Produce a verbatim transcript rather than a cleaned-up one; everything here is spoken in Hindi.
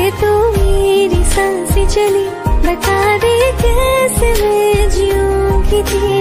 तो मेरी सांसें चली, बता दे कैसे मैं जीऊंगी तेरे